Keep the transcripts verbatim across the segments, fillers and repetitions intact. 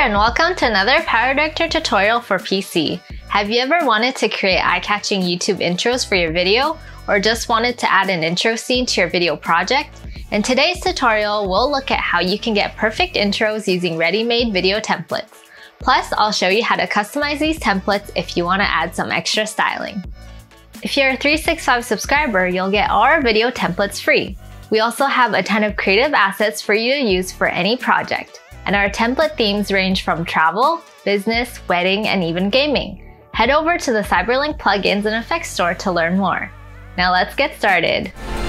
and welcome to another PowerDirector tutorial for P C. Have you ever wanted to create eye-catching YouTube intros for your video, or just wanted to add an intro scene to your video project? In today's tutorial, we'll look at how you can get perfect intros using ready-made video templates. Plus, I'll show you how to customize these templates if you want to add some extra styling. If you're a three sixty-five subscriber, you'll get all our video templates free. We also have a ton of creative assets for you to use for any project. And our template themes range from travel, business, wedding, and even gaming. Head over to the Cyberlink plugins and effects store to learn more. Now let's get started.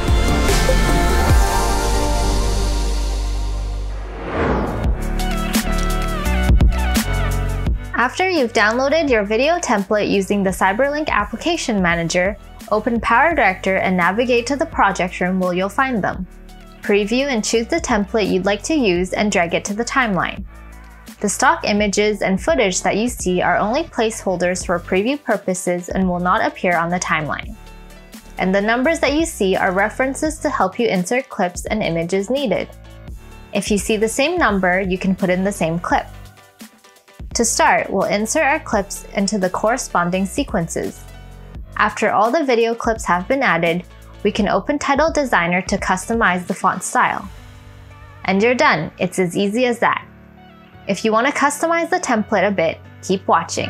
After you've downloaded your video template using the Cyberlink Application Manager, open PowerDirector and navigate to the project room where you'll find them. Preview and choose the template you'd like to use and drag it to the timeline. The stock images and footage that you see are only placeholders for preview purposes and will not appear on the timeline. And the numbers that you see are references to help you insert clips and images needed. If you see the same number, you can put in the same clip. To start, we'll insert our clips into the corresponding sequences. After all the video clips have been added, we can open Title Designer to customize the font style. And you're done. It's as easy as that. If you want to customize the template a bit, keep watching.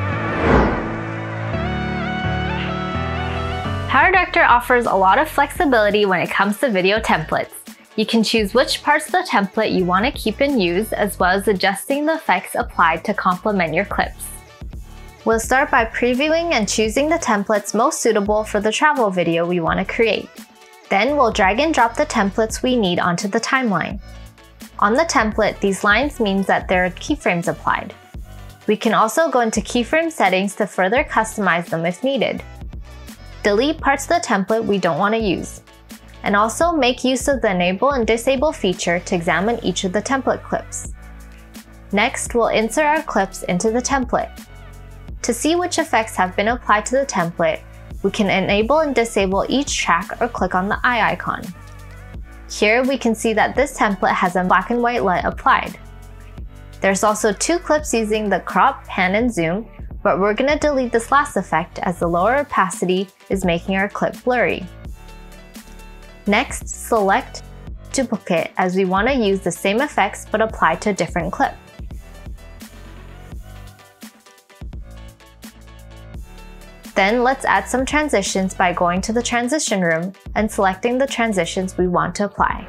PowerDirector offers a lot of flexibility when it comes to video templates. You can choose which parts of the template you want to keep in use, as well as adjusting the effects applied to complement your clips. We'll start by previewing and choosing the templates most suitable for the travel video we want to create. Then we'll drag and drop the templates we need onto the timeline. On the template, these lines means that there are keyframes applied. We can also go into keyframe settings to further customize them if needed. Delete parts of the template we don't want to use. And also make use of the enable and disable feature to examine each of the template clips. Next, we'll insert our clips into the template. To see which effects have been applied to the template, we can enable and disable each track or click on the eye icon. Here we can see that this template has a black and white L U T applied. There's also two clips using the crop, pan, and zoom, but we're going to delete this last effect as the lower opacity is making our clip blurry. Next, select Duplicate as we want to use the same effects but apply to a different clip. Then let's add some transitions by going to the transition room and selecting the transitions we want to apply.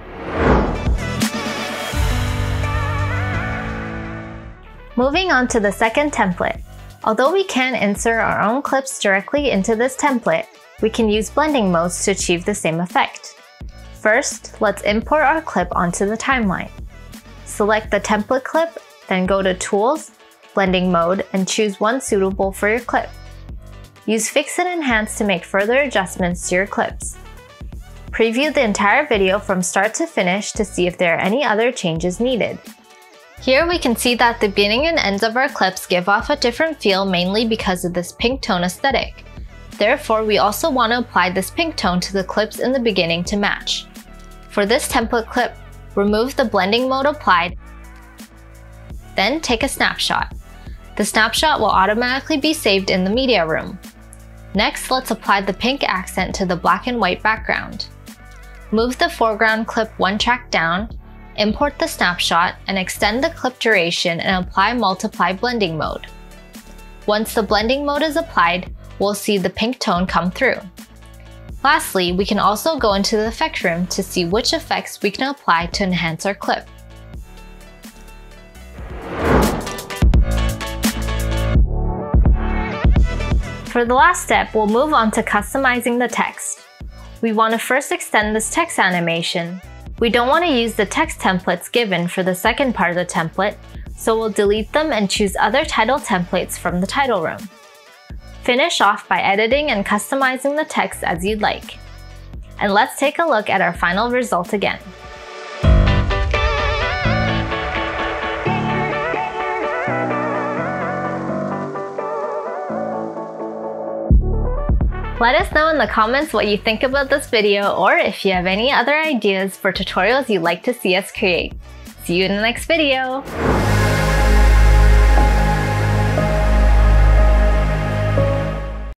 Moving on to the second template. Although we can insert our own clips directly into this template, we can use blending modes to achieve the same effect. First, let's import our clip onto the timeline. Select the template clip, then go to Tools, Blending Mode, and choose one suitable for your clip. Use Fix and Enhance to make further adjustments to your clips. Preview the entire video from start to finish to see if there are any other changes needed. Here we can see that the beginning and ends of our clips give off a different feel, mainly because of this pink tone aesthetic. Therefore, we also want to apply this pink tone to the clips in the beginning to match. For this template clip, remove the blending mode applied, then take a snapshot. The snapshot will automatically be saved in the media room. Next, let's apply the pink accent to the black and white background. Move the foreground clip one track down, import the snapshot, and extend the clip duration and apply multiply blending mode. Once the blending mode is applied, we'll see the pink tone come through. Lastly, we can also go into the effect room to see which effects we can apply to enhance our clip. For the last step, we'll move on to customizing the text. We want to first extend this text animation. We don't want to use the text templates given for the second part of the template, so we'll delete them and choose other title templates from the title room. Finish off by editing and customizing the text as you'd like. And let's take a look at our final result again. Let us know in the comments what you think about this video, or if you have any other ideas for tutorials you'd like to see us create. See you in the next video!